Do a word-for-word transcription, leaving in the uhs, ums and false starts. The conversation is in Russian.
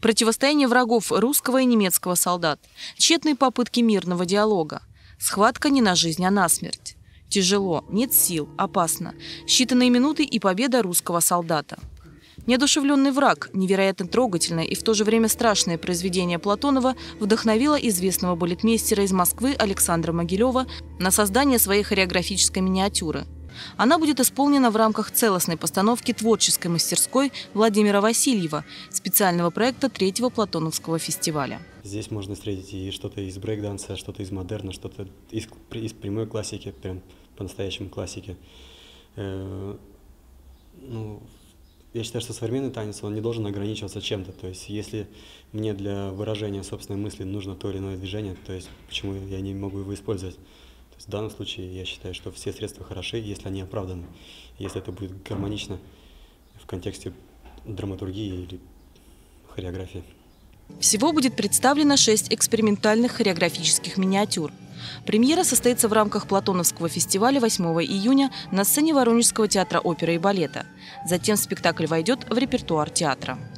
Противостояние врагов русского и немецкого солдат. Тщетные попытки мирного диалога. Схватка не на жизнь, а на смерть. Тяжело, нет сил, опасно. Считанные минуты и победа русского солдата. «Неодушевленный враг», невероятно трогательное и в то же время страшное произведение Платонова вдохновило известного балетмейстера из Москвы Александра Могилева на создание своей хореографической миниатюры. Она будет исполнена в рамках целостной постановки творческой мастерской Владимира Васильева, специального проекта третьего Платоновского фестиваля. Здесь можно встретить и что-то из брейк-данса, что-то из модерна, что-то из, из прямой классики, прям по-настоящему классики. Э, ну, я считаю, что современный танец, он не должен ограничиваться чем-то. То есть, если мне для выражения собственной мысли нужно то или иное движение, то есть, почему я не могу его использовать? То есть, в данном случае я считаю, что все средства хороши, если они оправданы. Если это будет гармонично в контексте драматургии или хореографии. Всего будет представлено шесть экспериментальных хореографических миниатюр. Премьера состоится в рамках Платоновского фестиваля восьмого июня на сцене Воронежского театра оперы и балета. Затем спектакль войдет в репертуар театра.